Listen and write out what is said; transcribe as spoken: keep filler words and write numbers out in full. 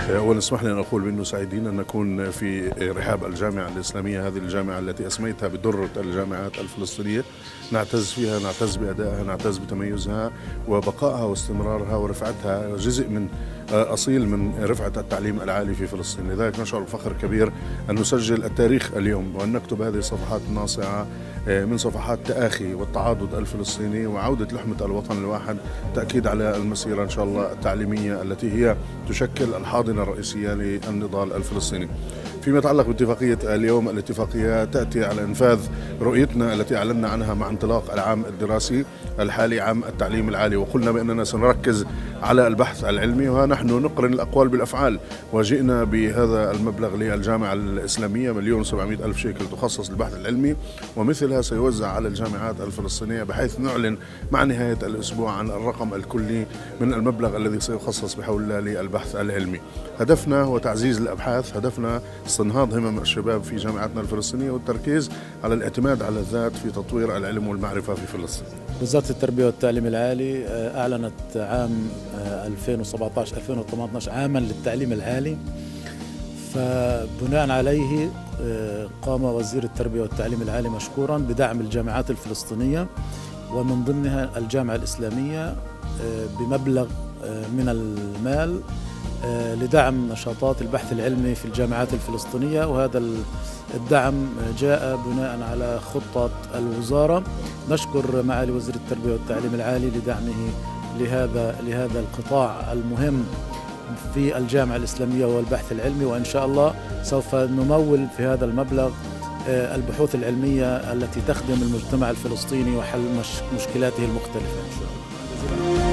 أولا اسمح لي أن أقول بأنه سعيدين أن نكون في رحاب الجامعة الإسلامية، هذه الجامعة التي أسميتها بدرة الجامعات الفلسطينية. نعتز فيها، نعتز بأدائها، نعتز بتميزها وبقائها واستمرارها ورفعتها، جزء من أصيل من رفعة التعليم العالي في فلسطين. لذلك نشعر بفخر كبير أن نسجل التاريخ اليوم وأن نكتب هذه الصفحات الناصعة من صفحات تآخي والتعاضد الفلسطيني وعودة لحمة الوطن الواحد، تأكيد على المسيرة إن شاء الله التعليمية التي هي تشكل الحاضنة الرئيسية للنضال الفلسطيني. فيما يتعلق باتفاقية اليوم، الاتفاقية تأتي على إنفاذ رؤيتنا التي أعلنا عنها مع انطلاق العام الدراسي الحالي، عام التعليم العالي، وقلنا بأننا سنركز على البحث العلمي، ونحن نقرن الأقوال بالأفعال. وجئنا بهذا المبلغ للجامعة الإسلامية، مليون وسبعمائة ألف شيكل تخصص للبحث العلمي، ومثلها سيوزع على الجامعات الفلسطينية، بحيث نعلن مع نهاية الأسبوع عن الرقم الكلي من المبلغ الذي سيخصص بحول الله للبحث العلمي. هدفنا هو تعزيز الأبحاث، هدفنا استنهاض همم الشباب في جامعاتنا الفلسطينية والتركيز على الاعتماد على الذات في تطوير العلم والمعرفة في فلسطين. وزارة التربية والتعليم العالي أعلنت عام ألفين وسبعة عشر ألفين وثمانية عشر عاما للتعليم العالي، فبناء عليه قام وزير التربية والتعليم العالي مشكورا بدعم الجامعات الفلسطينية ومن ضمنها الجامعة الإسلامية بمبلغ من المال لدعم نشاطات البحث العلمي في الجامعات الفلسطينية. وهذا الدعم جاء بناء على خطة الوزارة. نشكر معالي وزير التربية والتعليم العالي لدعمه لهذا لهذا القطاع المهم في الجامعة الإسلامية والبحث العلمي، وإن شاء الله سوف نمول في هذا المبلغ البحوث العلمية التي تخدم المجتمع الفلسطيني وحل مشكلاته المختلفة إن شاء الله.